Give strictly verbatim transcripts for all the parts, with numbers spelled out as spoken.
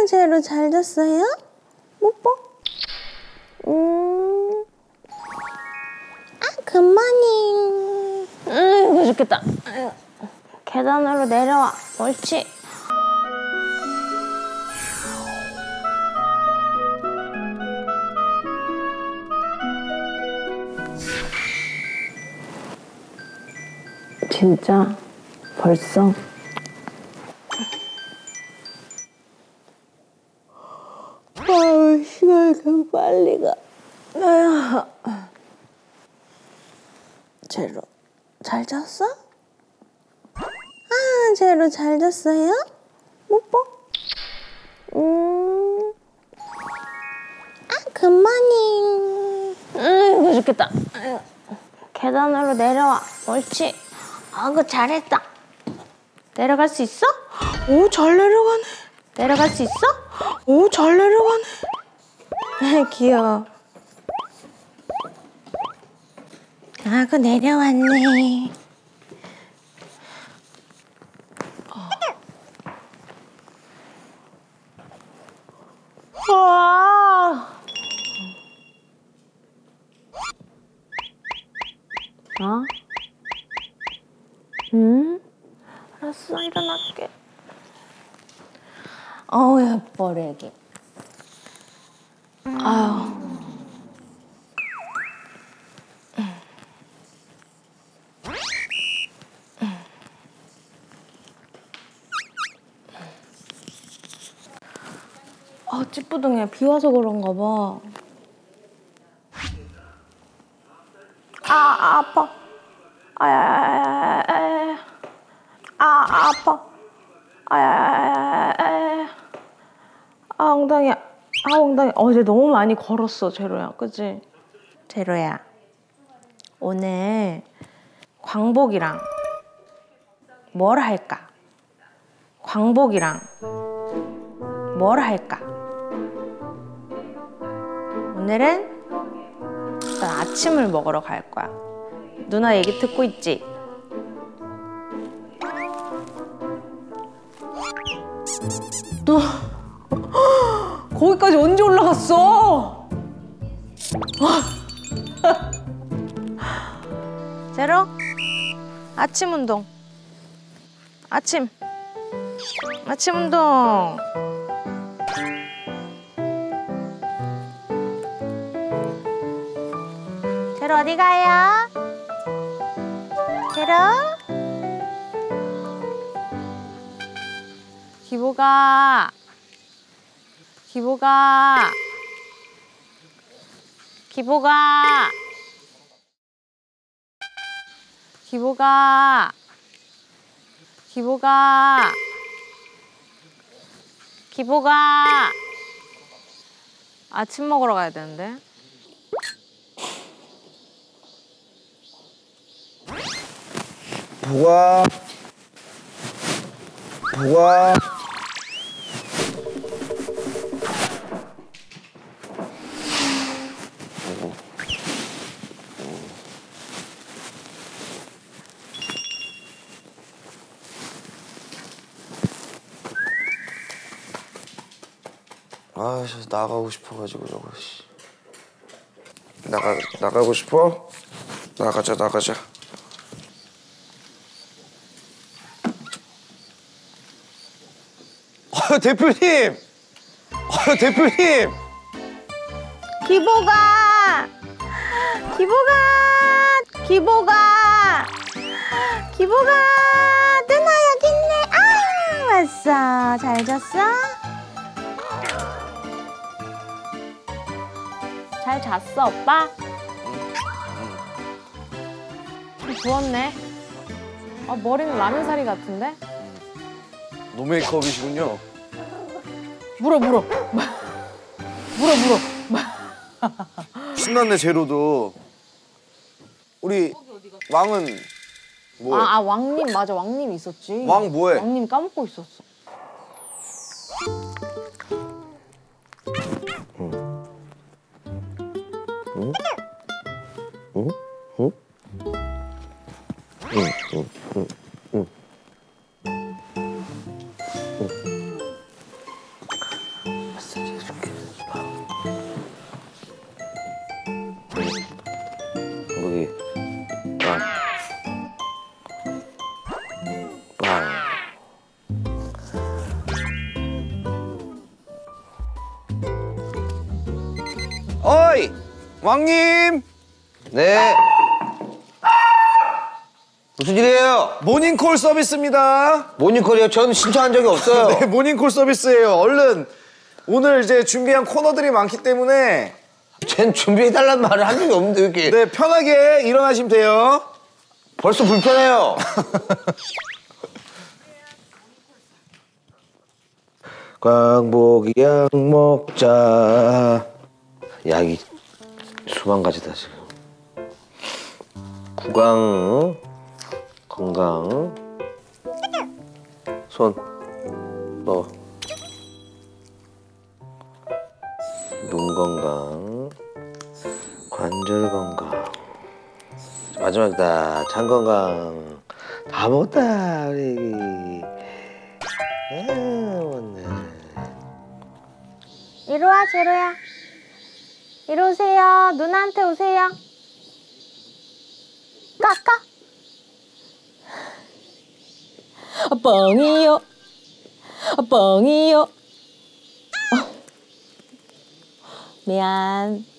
제로 잘 잤어요? 뽀뽀? 음. 아, 굿모닝. 아이고, 죽겠다. 아이고. 계단으로 내려와. 옳지. 진짜? 벌써? 아유, 시간이 그 빨리 가. 아휴. 제로, 잘 잤어? 아, 제로 잘 잤어요? 뽀뽀? 음. 아, 굿모닝. 아이고, 죽겠다. 아이고. 계단으로 내려와. 옳지. 아이고, 잘했다. 내려갈 수 있어? 오, 잘 내려가네. 내려갈 수 있어? 오, 잘 내려가네. 귀여워. 아이고, 내려왔네. 어. 와. 어? 응? 알았어, 일어날게. 어우, 예뻐, 애기. 아유. 아, 찌뿌둥해. 비 와서 그런가 봐. 아, 아 아파. 아, 아, 아, 아, 아파. 아, 아, 아, 아, 엉덩이. 아, 엉덩이. 어제 너무 많이 걸었어, 제로야. 그치? 제로야. 오늘 광복이랑 뭘 할까? 광복이랑 뭘 할까? 오늘은 일단 아침을 먹으러 갈 거야. 누나 얘기 듣고 있지? 너 거기까지 언제 올라갔어? 제로? 아침 운동. 아침. 아침 운동. 제로 어디 가요? 제로? 기보가. 기보가. 기보가. 기보가. 기보가. 기보가. 아침 먹으러 가야 되는데. 보가. 보가. 아, 저 나가고 싶어가지고 저거. 씨. 나가 나가고 싶어? 나가자 나가자. 아, 대표님. 아, 대표님. 기보가. 기보가. 기보가. 기보가. 누나 여기 있네. 아, 왔어. 잘 잤어? 잘 잤어, 오빠? 좀 부었네. 아, 머리는 라면사리 같은데? 노 메이크업이시군요. 물어, 물어. 물어, 물어. 신났네, 제로도. 우리 왕은 뭐해? 아, 아, 왕님, 맞아. 왕님 있었지. 왕 뭐해? 왕님 까먹고 있었어. 응? 응? 응? 응, 응, 응, 응. 왕님. 네. 무슨 일이에요? 모닝콜 서비스입니다. 모닝콜이요? 저는 신청한 적이 없어요. 네, 모닝콜 서비스예요. 얼른 오늘 이제 준비한 코너들이 많기 때문에 쟨 준비해달란 말을 한 적이 없는데 왜 이렇게. 네, 편하게 일어나시면 돼요. 벌써 불편해요. 광복이 약 먹자. 약이 수만 가지다 지금. 구강, 건강, 손, 너, 눈 건강, 관절 건강. 마지막이다. 장 건강. 다 먹었다 우리 애기. 아, 먹었네. 이리 와, 제로야. 이리 오세요. 누나한테 오세요. 까까. 아, 뻥이요. 아, 뻥이요. 어. 미안.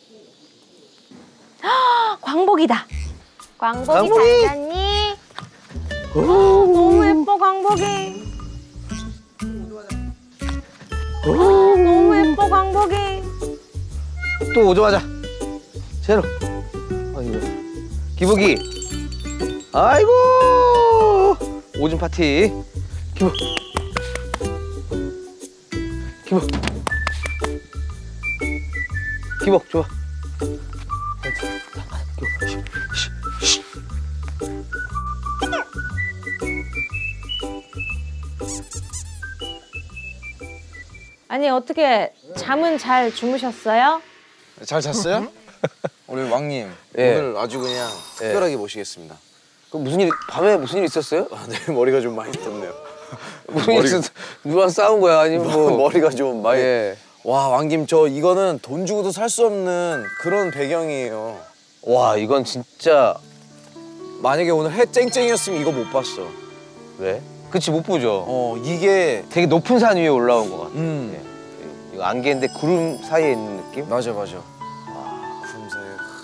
광복이다. 광복이 광복이! 잘 잤니? 어, 너무 예뻐, 광복이. 어, 너무 예뻐, 광복이. 또 오자마자 제로. 아이고 기복이. 아이고 오줌 파티. 기복 기복 기복 좋아. 아니, 어떻게 잠은 잘 주무셨어요? 잘 잤어요? 우리 왕님 예. 오늘 아주 그냥 특별하게 모시겠습니다. 그 무슨 일 밤에 무슨 일 있었어요? 아, 네, 머리가 좀 많이 떴네요. 무슨 일 있었어? 누구랑 싸운 거야? 아니면 뭐 머리가 좀 많이. 예. 와, 왕님 저 이거는 돈 주고도 살 수 없는 그런 배경이에요. 와 이건 진짜. 만약에 오늘 해 쨍쨍이었으면 이거 못 봤어. 왜? 그치 못 보죠. 어, 이게 되게 높은 산 위에 올라온 것 같아. 음. 예. 이거 안개인데 구름 사이에 있는 느낌? 맞아, 맞아. 아, 구름 사이.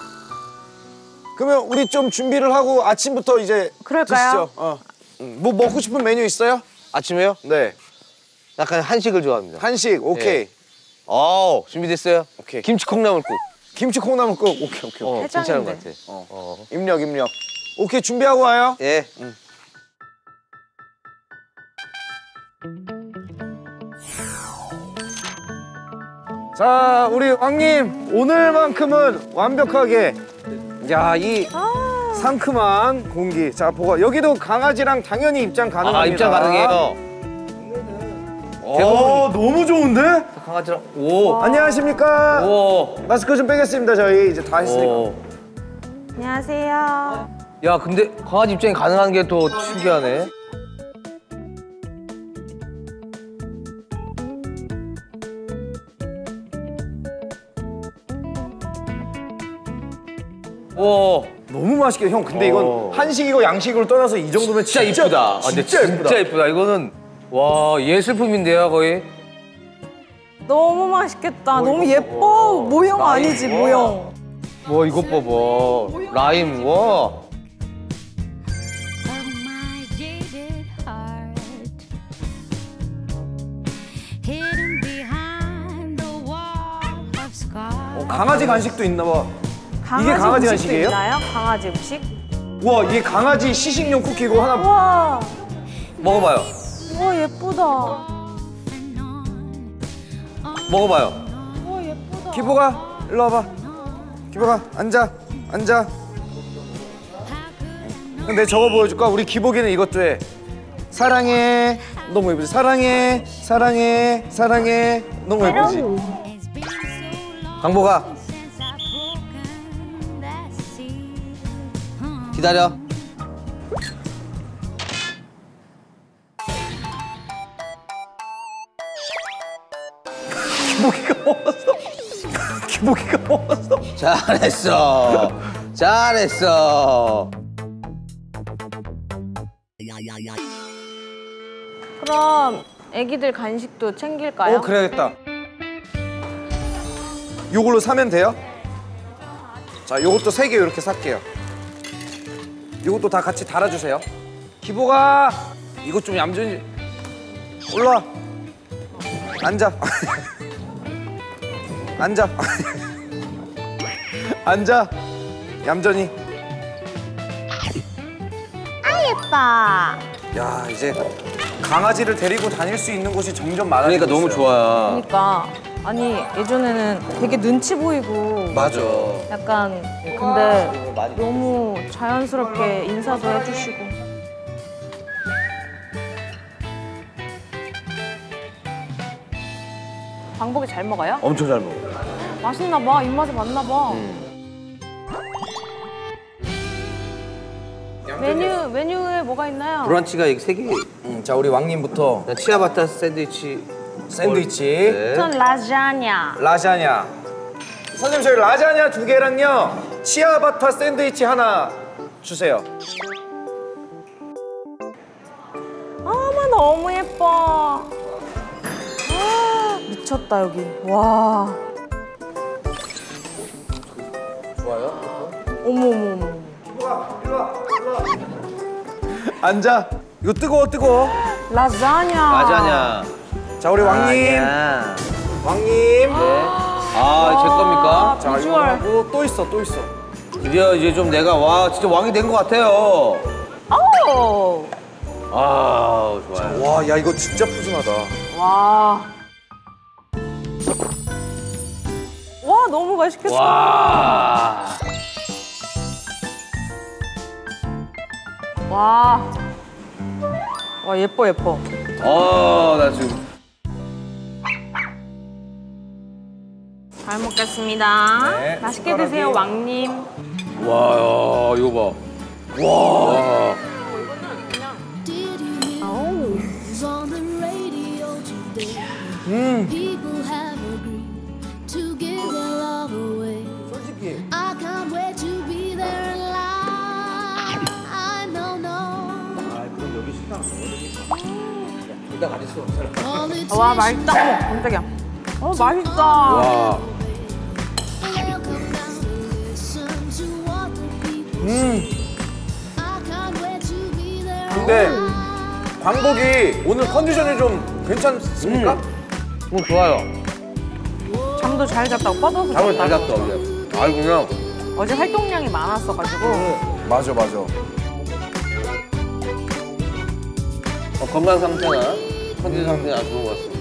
그러면 우리 좀 준비를 하고 아침부터 이제 그럴까요? 드시죠. 어. 음, 뭐 먹고 싶은 메뉴 있어요? 아침에요? 네. 약간 한식을 좋아합니다. 한식 오케이. 예. 어 준비됐어요? 오케이. 김치 콩나물국. 김치 콩나물국 오케이 오케이. 오케이. 어, 괜찮은 것 해장인데. 같아. 어. 어. 입력 입력. 오케이 준비하고 와요. 예. 응. 자, 우리 왕님 오늘만큼은 완벽하게 야, 이 아. 상큼한 공기. 자, 보고 여기도 강아지랑 당연히 입장 가능합니다. 아 입장 가능해요. 어, 너무 좋은데? 강아지랑. 오. 안녕하십니까? 오. 마스크 좀 빼겠습니다. 저희 이제 다 했으니까. 오. 안녕하세요. 야 근데 강아지 입장이 가능한 게 더 신기하네. 오. 너무 맛있게 형. 근데 이건 어. 한식이고 양식으로 떠나서 이 정도면 진짜 진짜 이쁘다. 아, 근데 진짜 예쁘다. 진짜 이쁘다. 이거는 와 예술품인데요 거의. 너무 맛있겠다. 너무 이거 예뻐. 모형 아니지, 모형. 와 이것 봐봐. 라임 와. of my jaded heart, hidden behind the wall of scars. 어, 강아지 간식도 있나 봐. 강아지 이게 강아지 음식도 간식이에요? 있나요? 강아지 음식? 우와, 이게 강아지 시식용 쿠키고 하나. 우와, 먹어봐요. 우와 예쁘다. 먹어봐요. 우와 예쁘다. 기보가 일로 와봐. 기보가 앉아, 앉아. 근데 저거 보여줄까? 우리 기복이는 이것도 해. 사랑해. 너무 예쁘지? 사랑해, 사랑해, 사랑해. 너무 예쁘지? It's been so long 강보가 since I've broken that seal. Huh. 기다려. 기복이가 먹었어. 기복이가 먹었어. 잘했어. 잘했어. 그럼 애기들 간식도 챙길까요? 어, 그래야겠다. 요걸로 사면 돼요? 자, 요것도 세 개 이렇게 쌀게요. 요것도 다 같이 달아주세요. 기보가 이것 좀 얌전히 올라와. 앉아. 앉아. 앉아. 얌전히. 아 예뻐. 야, 이제 강아지를 데리고 다닐 수 있는 곳이 점점 많아지고 그러니까 너무 있어요. 좋아요. 그러니까 아니 예전에는 되게 눈치 보이고 맞아. 약간 근데 너무 자연스럽게 인사도 해주시고. 광복이 잘 먹어요? 엄청 잘 먹어. 맛있나 봐. 입맛에 맞나 봐. 메뉴 메뉴에 뭐가 있나요? 브런치가 이게 세 개. 음, 자, 우리 왕님부터 난 치아바타 샌드위치. 샌드위치, 네. 전 라자냐. 라자냐. 선생님, 저희 라자냐 두 개랑요, 치아바타 샌드위치 하나 주세요. 어머 너무 예뻐. 아, 미쳤다 여기. 와. 좋아요? 어머 어머 어머. 일로 와, 일로 와, 일로 와. 앉아. 이거 뜨거워, 뜨거워. 라자냐. 라자냐. 자, 우리 왕님. 아니야. 왕님. 네. 아, 제 겁니까? 자, 이거 비주얼. 하고 또 있어, 또 있어. 드디어 이제 좀 내가 와 진짜 왕이 된 것 같아요. 오. 아, 좋아요. 와, 야, 이거 진짜 푸짐하다. 와. 와 너무 맛있겠다. 와. 와. 와 예뻐 예뻐. 어, 나 지금. 잘 먹겠습니다. 네, 맛있게 숟가락이. 드세요 왕님. 와, 야, 이거 봐. 와. Did you hear 아우. who's on the radio today? 음. People have agreed to give their love away. 솔직히. I can't wait to be there alive. I know, no. 아, 그럼 여기 식당 둘다 가질 수 없잖아. All it 와 takes 맛있다. 어머 깜짝이야. 어 맛있다. 와. Welcome down and listen to what the people 음. I can't wait to be there 근데 alive. 광복이 오늘 컨디션이 좀 괜찮습니까? 어, 좋아요. 잠도 잘 잤다고 뻗어서 잠을 잘 잤다. 잤어, 어제. 아이고, 그냥. 어제 활동량이 많았어가지고. 맞아, 맞아. 어, 건강 상태나 컨디션 상태가 아주 좋은 것 같습니다.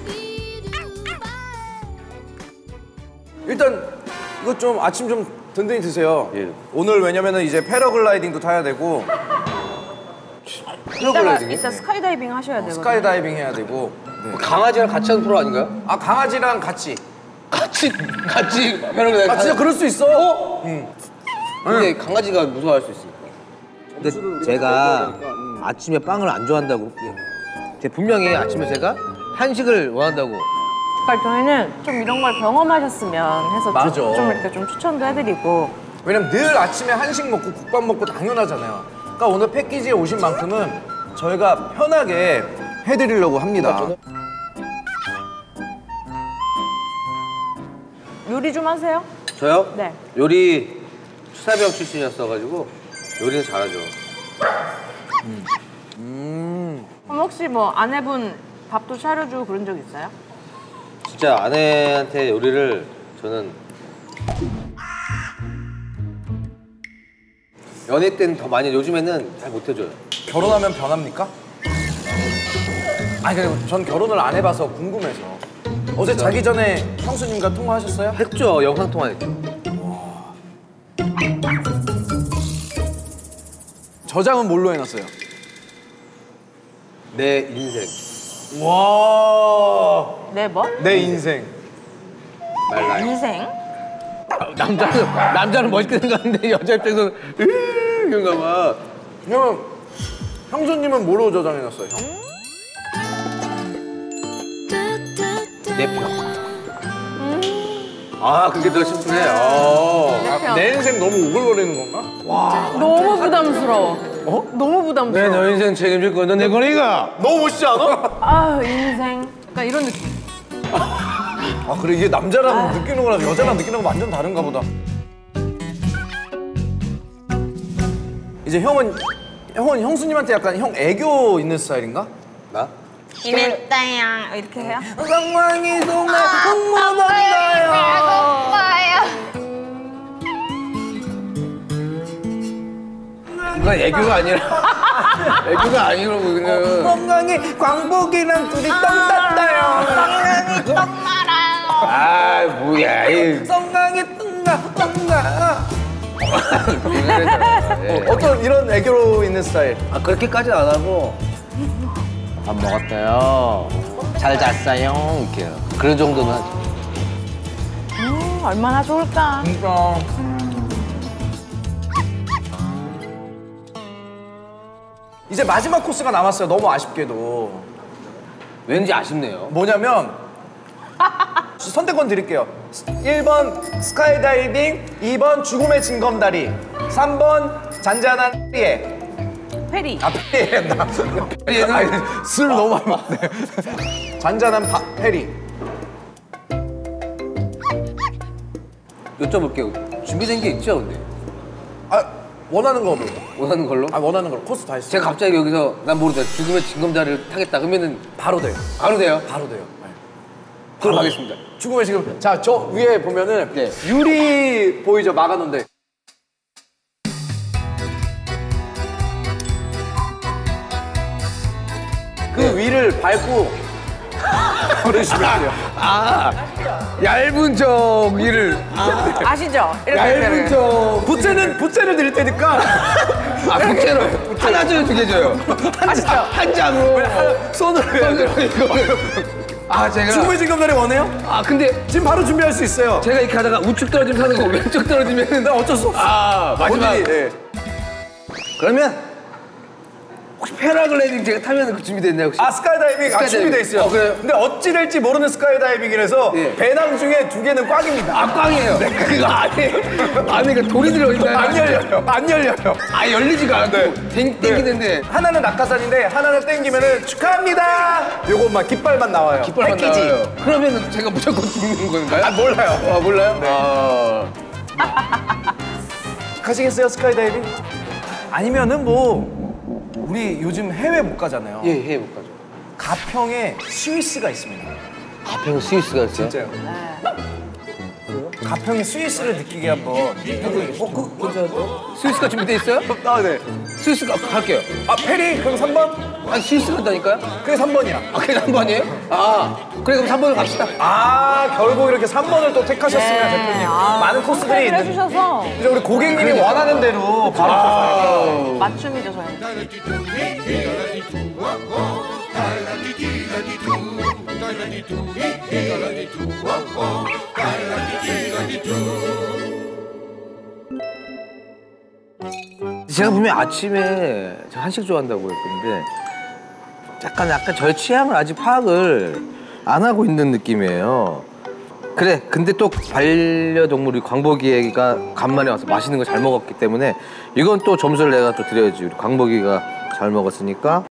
일단 이거 좀 아침 좀 든든히 드세요. 예. 오늘 왜냐면은 이제 패러글라이딩도 타야 되고 이따가 패러글라이딩이요? 이따 스카이다이빙 하셔야 되거든요. 스카이다이빙 해야 되고. 네. 강아지랑 같이 하는 프로 아닌가요? 아, 강아지랑 같이. 같이, 같이 패러글라이딩. 아, 진짜 그럴 수 있어. 어? 응. 근데 강아지가 무서워할 수 있으니까. 근데 제가 아침에 빵을 안 좋아한다고. 제 분명히 아침에 제가 한식을 원한다고. 그러니까 저희는 좀 이런 걸 경험하셨으면 해서 맞아. 좀, 좀 이렇게 좀 추천도 해드리고. 왜냐면 늘 아침에 한식 먹고 국밥 먹고 당연하잖아요. 그러니까 오늘 패키지에 오신 만큼은 저희가 편하게 해드리려고 합니다. 요리 좀 하세요? 저요? 네. 요리 추사병 출신이었어가지고 요리는 잘하죠. 음. 그럼 혹시 뭐 아내분 밥도 차려주고 그런 적 있어요? 진짜 아내한테 요리를 저는 연애 때는 더 많이, 요즘에는 잘 못해줘요. 결혼하면 변합니까? 아니, 근데 전 결혼을 안 해봐서 궁금해서. 어제 자기 전에 형수님과 통화하셨어요? 했죠. 영상통화했죠. 저장은 뭘로 해놨어요? 내 인생. 와, 네 뭐? 내 인생. 말라요. 인생? 남자는, 남자는 멋있게 생각하는데 여자 입장에서는 으으으 그런가 봐. 그러면 형수님은 뭐로 저장해놨어요, 형? 내 편. 아, 그게 더 심플해. 어. 편. 내 인생 너무 오글거리는 건가? 와, 너무 부담스러워. 어? 너무 부담스러워. 내 너 인생 책임질 건 넌 내 거니까. 너무 멋있지 않아? 아 인생. 약간 이런 느낌. 아, 그래, 이게 남자랑 느끼는 거랑 여자랑 느끼는 거 완전 다른가 보다. 이제 형은 형은 형수님한테 약간 형 애교 있는 스타일인가? 나? 이랬다양 이렇게 해요? 상황이 정말 흥분한다요. 그건 애교가 아니라 애교가 아니라고 그냥. 건강이 광복이랑 둘이 똥 땄다요. 건강이 똥 말아요. 아 뭐야 이. 건강이 똥가 똥가. 네. 어떤 이런 애교로 있는 스타일? 아 그렇게까지는 안 하고 밥 먹었대요. 잘 잤어요. 이렇게 그런 정도는 하죠. 음, 얼마나 좋을까. 진짜. 이제 마지막 코스가 남았어요. 너무 아쉽게도. 왠지 아쉽네요. 뭐냐면 선택권 드릴게요. 일 번 스카이다이빙, 이 번 죽음의 징검다리, 삼 번 잔잔한 피에. 페리. 아 페리란다. 페리는 술 너무 많이 먹네. 잔잔한 바, 페리. 여쭤볼게요. 준비된 게 있죠, 근데? 아 원하는 거 원하는 걸로? 아 원하는 거 코스 다 했어요. 제가 갑자기 여기서 난 모르다 죽음의 징검다리를 타겠다 그러면은 바로 돼요. 바로 돼요? 바로 돼요. 네. 그럼 가겠습니다. 죽음의 지금 자 저 위에 보면은 네. 유리 보이죠 막아놓은데 그 네. 위를 밟고 걸으시면 돼요. 아 얇은 저기를 아시죠? 이렇게 얇은 저 부채는 부채를 드릴 테니까 아 부채로 하나 줘요 두 개 줘요 아시죠? 한 장으로 손으로 해야 돼요. 이거 아 제가 죽음의 징검다리 원해요? 아 근데 지금 바로 준비할 수 있어요. 제가 이렇게 하다가 우측 떨어지면 사는 거고 왼쪽 떨어지면 어쩔 수 없어. 아 마지막 본인이, 예. 그러면 혹시 패러글라이딩 제가 타면 그 준비됐나요 혹시? 아 스카이다이빙 아 스카이다이빙. 준비돼 있어요. 어, 그래요? 근데 어찌 될지 모르는 스카이다이빙이라서 예. 배낭 중에 두 개는 꽉입니다. 아 꽝이에요. 그거 안에 안에 그 돌이 들어있나요? 안 열려요. 안 열려요. 아 열리지가 않고 네. 땡, 땡기는데 하나는 낙하산인데 하나는 땡기면은 축하합니다. 요것만 깃발만 나와요. 깃발만 패키지. 나와요. 그러면 제가 무조건 죽는 건가요? 아 몰라요. 아 몰라요? 네. 아 가시겠어요 스카이다이빙? 아니면은 뭐 우리 요즘 해외 못 가잖아요. 예, 해 못 가죠. 가평에 스위스가 있습니다. 가평 스위스가 있어요? 진짜요? 가평의 스위스를 느끼게 한번. 어, 그, 괜찮아요? 스위스가 준비돼 있어요? 아 네. 스위스가 갈게요. 아 페리 그럼 삼 번? 아니 스위스 간다니까요? 그게 삼 번이야. 아 그게 삼 번이에요? 아 그래 그럼 삼 번으로 갑시다. 아 결국 이렇게 삼 번을 또 택하셨습니다 네. 대표님. 아, 많은 코스들이 있는. 해주셔서 이제 우리 고객님이 원하는 대로 바로 아, 맞춤이죠 저희. 제가 분명 아침에 제가 한식 좋아한다고 했는데 약간 약간 저의 취향을 아직 파악을 안 하고 있는 느낌이에요. 그래 근데 또 반려동물이 광복이가 간만에 와서 맛있는 거 잘 먹었기 때문에 이건 또 점수를 내가 또 드려야지. 우리 광복이가 잘 먹었으니까